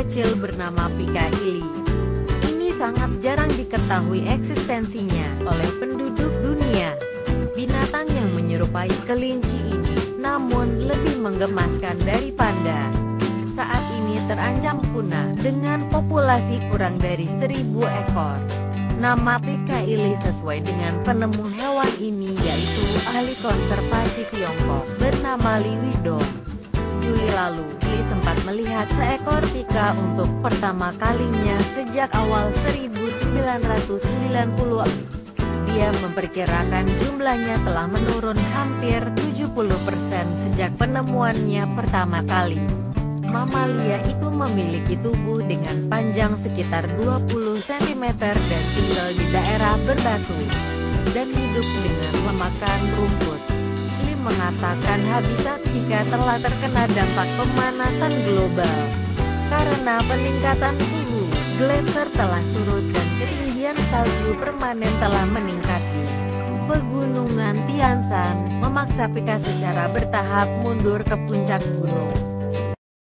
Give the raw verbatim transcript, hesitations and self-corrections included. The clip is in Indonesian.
kecil bernama Pika-ili. Ini sangat jarang diketahui eksistensinya oleh penduduk dunia. Binatang yang menyerupai kelinci ini, namun lebih menggemaskan dari panda. Saat ini terancam punah dengan populasi kurang dari seribu ekor. Nama Pika-ili sesuai dengan penemu hewan ini, yaitu ahli konservasi Tiongkok bernama Li Widong. Juli lalu, Li sempat melihat seekor pika untuk pertama kalinya sejak awal seribu sembilan ratus sembilan puluhan. Dia memperkirakan jumlahnya telah menurun hampir tujuh puluh persen sejak penemuannya pertama kali. Mamalia itu memiliki tubuh dengan panjang sekitar dua puluh sentimeter dan tinggal di daerah berbatu dan hidup dengan memakan rumput. Li mengatakan habitat pika telah terkena dampak pemanasan global. Karena peningkatan suhu, gletser telah surut dan ketinggian salju permanen telah meningkat. Pegunungan Tian Shan memaksa pika secara bertahap mundur ke puncak gunung.